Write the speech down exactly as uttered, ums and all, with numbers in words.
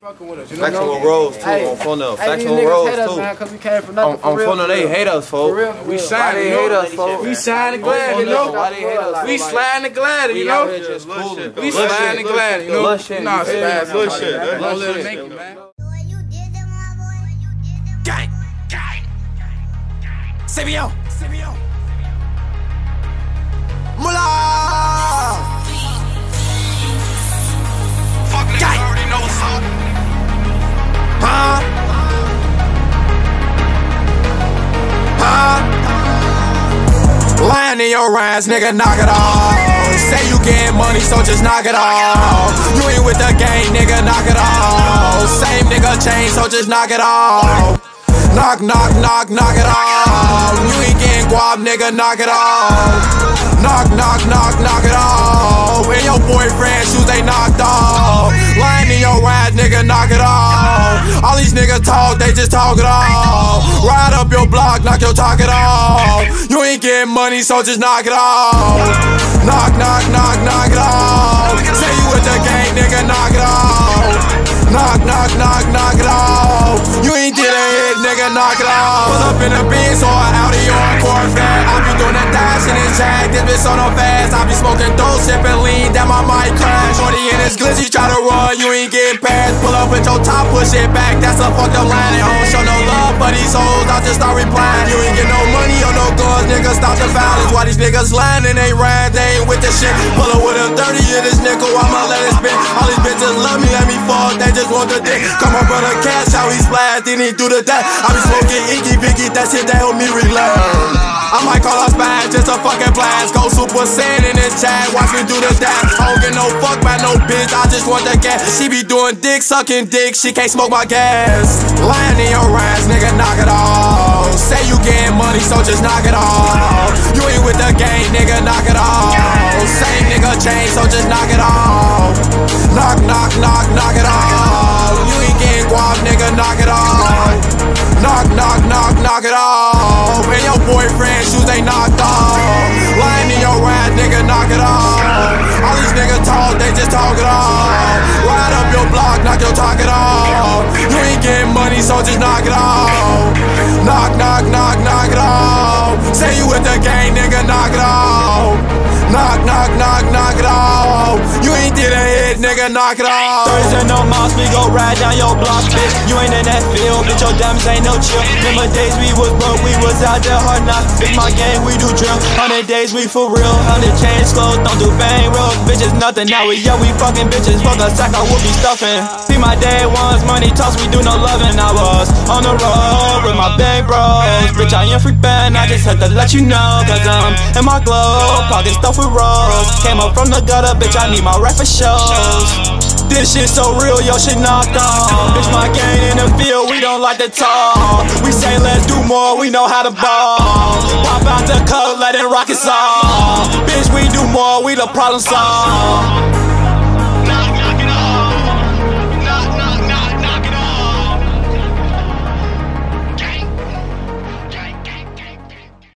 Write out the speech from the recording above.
Factual Rose too, on Phono. Factual Rose too. Cause we came from nothing. On Phono, they hate us, folks. We shine, they hate us, folks. We shine and glad, you know. We slide and glad, you know. We slide and glad, you know. Nah, it's bad bullshit. Don't let it make you, man. Gang, gang. C B O, C B O. Moolah. Fuck niggas already know what's up. Huh? Huh? Lying in your rhymes, nigga, knock it off. Say you getting money, so just knock it off. You ain't with the gang, nigga, knock it off. Same nigga change, so just knock it off. Knock, knock, knock, knock it off. You ain't getting guap, nigga, knock it off. Knock, knock, knock, knock it off. And your boyfriend's shoes, they knocked off. Lying in your ride, nigga, knock it off. All these niggas talk, they just talk it off. Ride up your block, knock your talk it off. You ain't getting money, so just knock it off. Knock, knock, knock, knock it off. Say you with the gang, nigga, knock it off. Knock, knock, knock, knock it off. You ain't did a hit, nigga, knock it off. Pull up in a Benz or an Audi or a Corvette. I be doing that dash in his jag, this bitch on no fast. I be smoking dope, sipping lean, that my mic crash. Shorty in his glitzy, try to run, you ain't getting past. Pull up with your top, push it back, that's a fucked up line. I don't show no love for these hoes, I just start replying. You ain't get no money or no guns, nigga, stop the violence. Why these niggas lying and they ride, they ain't with the shit. Pull up with a thirty in this nickel, I'ma let it spin. All these bitches love me, let me fall, they just want the dick. Come on, brother, cash how he splash, then he do the dash. I be smoking Iggy Biggy, that shit that help me relax. I might call us back, just a fucking blast. Go Super Saiyan in this chat, watch me do the dash. I don't get no fuck by no bitch, I just want the gas. She be doing dick, sucking dick, she can't smoke my gas. Lying in your rhymes, nigga, knock it off. Say you getting money, so just knock it off. You ain't with the gang, nigga, knock it off. Same nigga change, so just knock it off. Knock, knock, knock, knock it off. You ain't getting guap, nigga, knock it off. Knock, knock, knock, knock it off. And your boyfriend's shoes, they knocked off. Lying in your ride, nigga, knock it off. All these niggas talk, they just talk it off. Ride up your block, knock your talk it off. You ain't getting money, so just knock it off. Knock, knock, knock, knock it off. Say you with the gang, nigga, knock it off. Knock, knock, knock, knock it off. You ain't did a hit, nigga, knock it off. Thursday no mouse, we go ride down your block, bitch. You ain't in that field, bitch, your diamonds ain't no chill. Remember days we was broke, we was out there hard knocks. Bitch, my game, we do drill. Hundred days, we for real. Hundred chains slow, don't do bang real. Bitches nothing, now we yo, we fucking bitches. Fuck a sack, I will be stuffing. See my day ones, money talks, we do no loving. I was on the road with my bang bros. Bitch, I am freak band, I just had to let you know. Cause I'm in my glow, pocket stuff with rolls. Came up from the gutter, bitch, I need my rap for shows. This shit so real, yo, shit knocked on. Bitch, my gang in the field, we don't like to talk. We say let's do more, we know how to ball. Pop out the cup, let it rock it all. Bitch, we do more, we the problem solve.